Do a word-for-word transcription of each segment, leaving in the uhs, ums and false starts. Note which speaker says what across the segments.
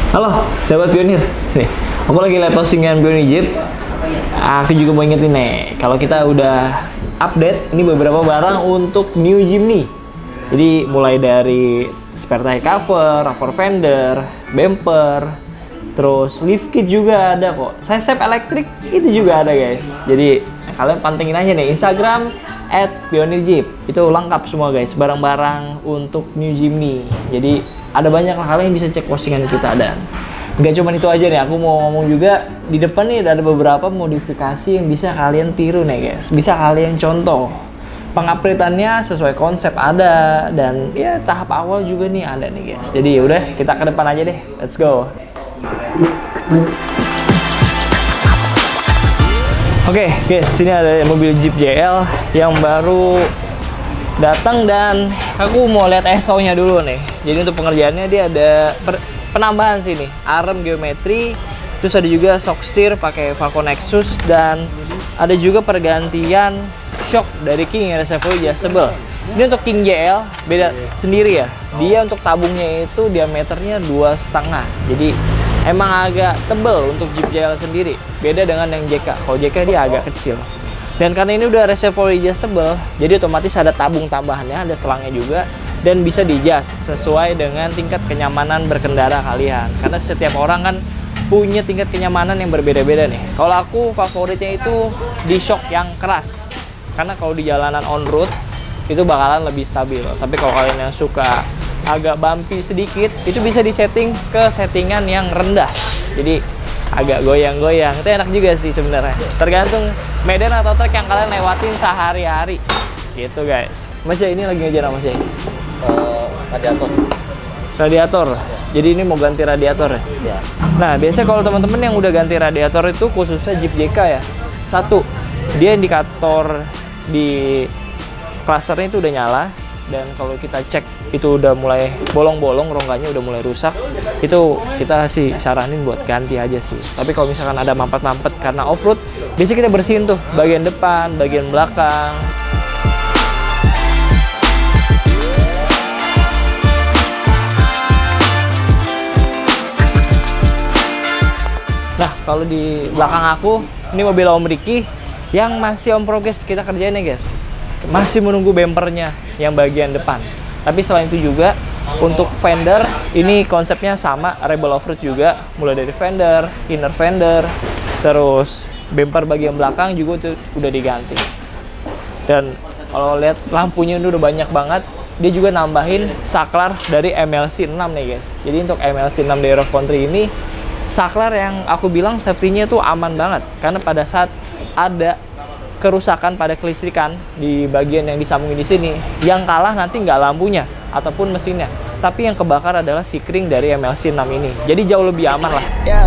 Speaker 1: Halo, sahabat Pionir. Nih, aku lagi live postingan Pionir Jeep. Aku juga mau ingetin nih, kalau kita udah update ini beberapa barang untuk new Jimny. Jadi mulai dari spare tire cover, rocker fender, bumper, terus lift kit juga ada kok. Side step elektrik itu juga ada guys. Jadi kalian pantengin aja nih Instagram at Pionir Jeep. Itu lengkap semua guys, barang-barang untuk new Jimny. Jadi ada banyak lah kalian bisa cek postingan kita. Dan nggak cuma itu aja nih, aku mau ngomong juga di depan nih ada beberapa modifikasi yang bisa kalian tiru nih guys, bisa kalian contoh. Pengupgradeannya sesuai konsep ada, dan ya tahap awal juga nih ada nih guys. Jadi udah kita ke depan aja deh, let's go. Oke okay, guys, sini ada mobil Jeep J L yang baru datang dan aku mau lihat S O-nya dulu nih. Jadi untuk pengerjaannya dia ada penambahan sini, arm geometri, terus ada juga shock steer pakai Falcon Nexus, dan ada juga pergantian shock dari King Reservoir Adjustable. Ini untuk King J L beda sendiri ya. Dia untuk tabungnya itu diameternya dua setengah. Jadi emang agak tebel untuk Jeep J L sendiri. Beda dengan yang J K. Kalau J K dia agak kecil. Dan karena ini udah reservoir adjustable, jadi otomatis ada tabung tambahannya, ada selangnya juga, dan bisa di-adjust sesuai dengan tingkat kenyamanan berkendara kalian. Karena setiap orang kan punya tingkat kenyamanan yang berbeda-beda nih. Kalau aku favoritnya itu di shock yang keras. Karena kalau di jalanan on road itu bakalan lebih stabil. Tapi kalau kalian yang suka agak bumpy sedikit, itu bisa disetting ke settingan yang rendah. Jadi agak goyang-goyang, itu enak juga sih sebenarnya. Tergantung medan atau trek yang kalian lewatin sehari-hari, gitu guys. Mas ya, ini lagi ngejar apa sih?
Speaker 2: Uh, radiator.
Speaker 1: Radiator. Ya. Jadi ini mau ganti radiator ya?
Speaker 2: Ya.
Speaker 1: Nah, biasanya kalau teman-teman yang udah ganti radiator itu khususnya Jeep J K ya. Satu, dia indikator di clusternya itu udah nyala. Dan kalau kita cek itu udah mulai bolong-bolong, rongganya udah mulai rusak, itu kita sih saranin buat ganti aja sih. Tapi kalau misalkan ada mampet-mampet karena off-road, biasanya kita bersihin tuh bagian depan, bagian belakang. Nah, kalau di belakang aku, ini mobil Om Ricky yang masih on progress kita kerjain ya guys. Masih menunggu bumpernya yang bagian depan. Tapi selain itu juga untuk fender ini konsepnya sama, Rebel Offroad juga, mulai dari fender, inner fender, terus bumper bagian belakang juga tuh udah diganti. Dan kalau lihat lampunya ini udah banyak banget. Dia juga nambahin saklar dari M L C enam nih guys. Jadi untuk M L C enam Day of Country ini saklar yang aku bilang safety-nya tuh aman banget, karena pada saat ada kerusakan pada kelistrikan di bagian yang disambungin di sini, yang kalah nanti nggak lampunya ataupun mesinnya, tapi yang kebakar adalah si kring dari M L C enam ini. Jadi jauh lebih aman lah.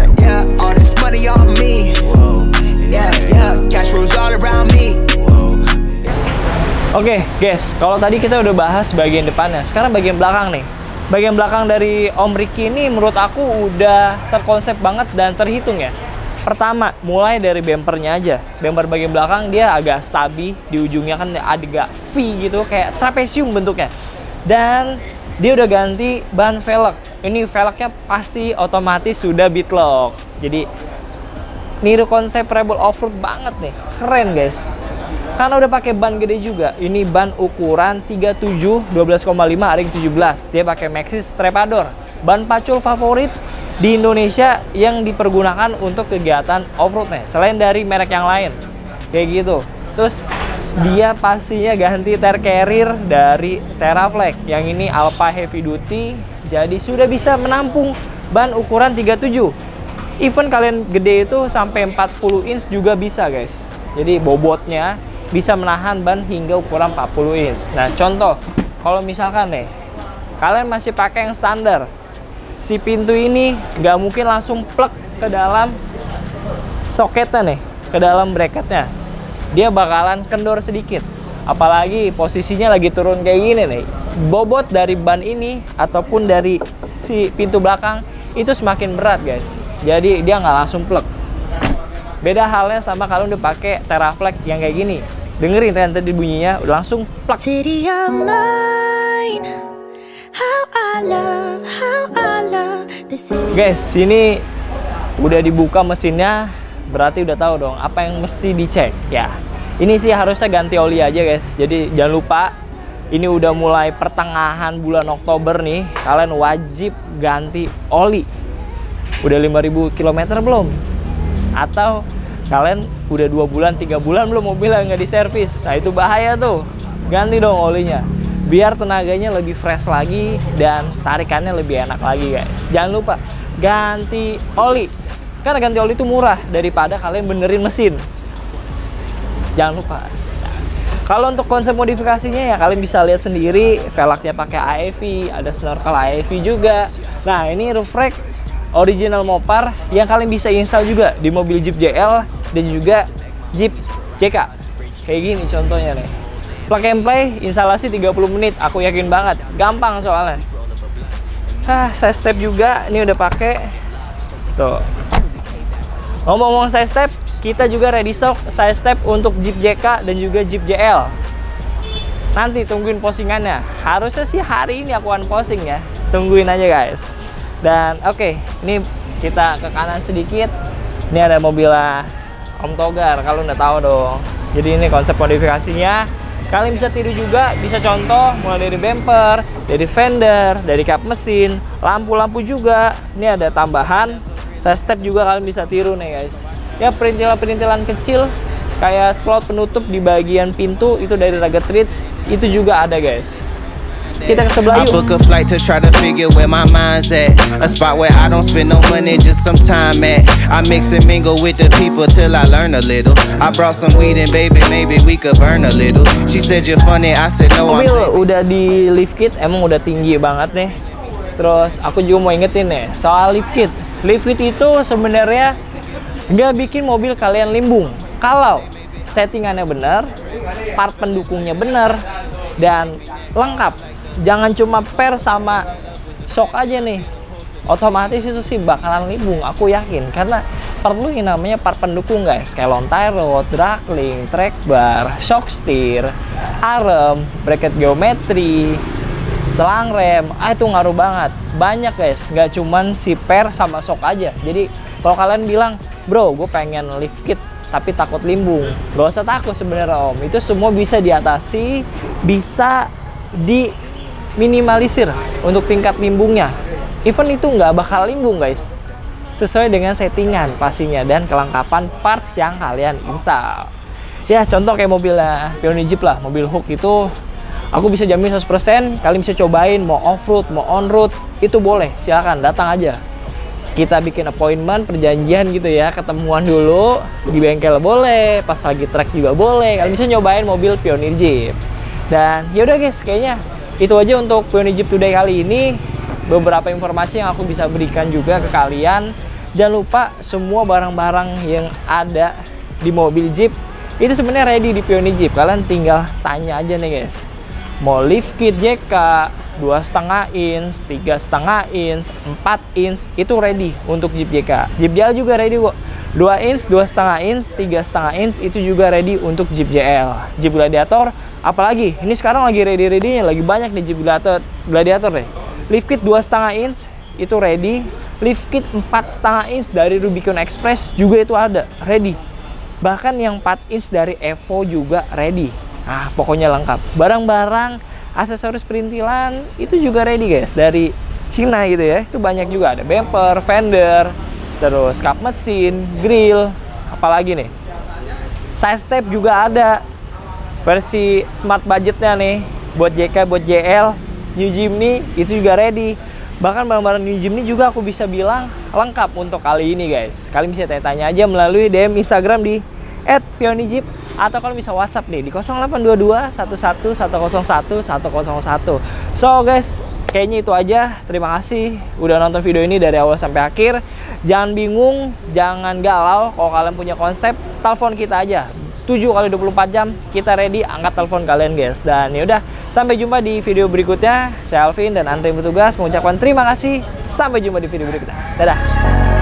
Speaker 1: Oke guys, kalau tadi kita udah bahas bagian depannya, sekarang bagian belakang nih. Bagian belakang dari Om Ricky ini menurut aku udah terkonsep banget dan terhitung ya. Pertama, mulai dari bumpernya aja. Bumper bagian belakang dia agak stabil, di ujungnya kan agak V gitu, kayak trapesium bentuknya. Dan dia udah ganti ban velg. Ini velgnya pasti otomatis sudah beadlock. Jadi niru konsep Rebel Offroad banget nih. Keren guys. Karena udah pakai ban gede juga. Ini ban ukuran tiga puluh tujuh dua belas koma lima ring tujuh belas. Dia pakai Maxxis Trepador. Ban pacul favorit di Indonesia yang dipergunakan untuk kegiatan off-road nih, selain dari merek yang lain kayak gitu. Terus dia pastinya ganti tire carrier dari Terraflex, yang ini Alpha Heavy Duty, jadi sudah bisa menampung ban ukuran tiga puluh tujuh. Even kalian gede itu sampai empat puluh inch juga bisa guys. Jadi bobotnya bisa menahan ban hingga ukuran empat puluh inch. Nah contoh, kalau misalkan nih kalian masih pakai yang standar, si pintu ini nggak mungkin langsung plug ke dalam soketnya nih, ke dalam bracketnya. Dia bakalan kendor sedikit. Apalagi posisinya lagi turun kayak gini nih. Bobot dari ban ini ataupun dari si pintu belakang itu semakin berat guys. Jadi dia nggak langsung plug. Beda halnya sama kalau udah pakai Terraflex yang kayak gini. Dengerin kan tadi bunyinya udah langsung plug. City of mine, how I Guys, ini udah dibuka mesinnya, berarti udah tahu dong apa yang mesti dicek ya. Ini sih harusnya ganti oli aja guys. Jadi jangan lupa, ini udah mulai pertengahan bulan Oktober nih, kalian wajib ganti oli. Udah lima ribu kilometer belum? Atau kalian udah dua bulan, tiga bulan belum mobilnya nggak diservis? Nah itu bahaya tuh. Ganti dong olinya, biar tenaganya lebih fresh lagi dan tarikannya lebih enak lagi guys. Jangan lupa ganti oli, karena ganti oli itu murah daripada kalian benerin mesin. Jangan lupa. Kalau untuk konsep modifikasinya ya kalian bisa lihat sendiri, velgnya pakai A E V, ada snorkel A E V juga. Nah ini roof rack original Mopar yang kalian bisa install juga di mobil Jeep J L dan juga Jeep J K. Kayak gini contohnya nih. Plug and play, instalasi tiga puluh menit, aku yakin banget. Gampang soalnya. Hah, side step juga, ini udah pakai. Tuh. Ngomong-ngomong side step, kita juga ready stock side step untuk Jeep J K dan juga Jeep J L. Nanti tungguin postingannya. Harusnya sih hari ini aku unposting ya. Tungguin aja guys. Dan oke, okay, ini kita ke kanan sedikit. Ini ada mobil Om Togar, kalau udah tahu dong. Jadi ini konsep modifikasinya. Kalian bisa tiru juga, bisa contoh mulai dari bumper, dari fender, dari kap mesin, lampu-lampu juga. Ini ada tambahan, side step juga kalian bisa tiru nih guys. Ya perintilan-perintilan kecil kayak slot penutup di bagian pintu itu dari Rugged Ridge itu juga ada guys. Kita ke sebelah yuk.
Speaker 3: I book a flight to try to figure where my mind's at. A spot where I don't spend no money, just some time at. I mix and mingle with the people till I learn a little. I brought some weed and baby, maybe we could burn a little. She said you're funny, I said no.
Speaker 1: Mobil udah di lift kit, emang udah tinggi banget nih. Terus aku juga mau ingetin nih soal lift kit. Lift kit itu sebenarnya nggak bikin mobil kalian limbung. Kalau settingannya bener, part pendukungnya bener, dan lengkap. Jangan cuma per sama shock aja nih, otomatis itu sih bakalan limbung, aku yakin. Karena perlu yang namanya part pendukung guys, kayak long tie rod, drag link, track bar, shock steer, arm, bracket geometri, selang rem. Ah itu ngaruh banget, banyak guys, nggak cuman si per sama shock aja. Jadi kalau kalian bilang, bro gue pengen lift kit tapi takut limbung, gak usah takut sebenarnya om. Itu semua bisa diatasi, bisa di minimalisir untuk tingkat limbungnya. Even itu nggak bakal limbung guys, sesuai dengan settingan pastinya dan kelengkapan parts yang kalian install. Ya contoh kayak mobilnya Pioneer Jeep lah, mobil hook itu aku bisa jamin seratus persen kalian bisa cobain, mau off-road mau on-road itu boleh, silakan datang aja. Kita bikin appointment, perjanjian gitu ya, ketemuan dulu di bengkel boleh, pas lagi track juga boleh. Kalian bisa nyobain mobil Pioneer Jeep. Dan yaudah guys, kayaknya itu aja untuk Pioneer Jeep Today kali ini. Beberapa informasi yang aku bisa berikan juga ke kalian. Jangan lupa semua barang-barang yang ada di mobil Jeep itu sebenarnya ready di Pioneer Jeep. Kalian tinggal tanya aja nih guys, mau lift kit J K dua koma lima inch, tiga koma lima inch, empat inch itu ready untuk Jeep J K. Jeep J L juga ready kok. dua inch, dua koma lima inch, tiga koma lima inch itu juga ready untuk Jeep J L. Jeep Gladiator apalagi ini sekarang lagi ready-readynya, lagi banyak nih Jeep Gladiator, Gladiator deh. Lift kit dua koma lima inch itu ready, lift kit empat koma lima inch dari Rubicon Express juga itu ada, ready. Bahkan yang empat inch dari Evo juga ready. Nah, pokoknya lengkap. Barang-barang, aksesoris perintilan itu juga ready guys, dari Cina gitu ya. Itu banyak juga, ada bumper, fender, terus kap mesin, grill, apalagi nih. Side step juga ada. Versi smart budgetnya nih, buat J K, buat J L, New Jimny itu juga ready. Bahkan barang-barang New Jimny juga aku bisa bilang lengkap untuk kali ini guys. Kalian bisa tanya-tanya aja melalui D M Instagram di et pioneer jeep atau kalian bisa WhatsApp nih di nol delapan dua dua satu satu satu nol satu satu nol satu. So guys, kayaknya itu aja. Terima kasih udah nonton video ini dari awal sampai akhir. Jangan bingung, jangan galau. Kalau kalian punya konsep, telepon kita aja. tujuh kali dua puluh empat jam kita ready, angkat telepon kalian guys. Dan yaudah, sampai jumpa di video berikutnya. Saya Alvin dan Andre bertugas mengucapkan terima kasih. Sampai jumpa di video berikutnya. Dadah.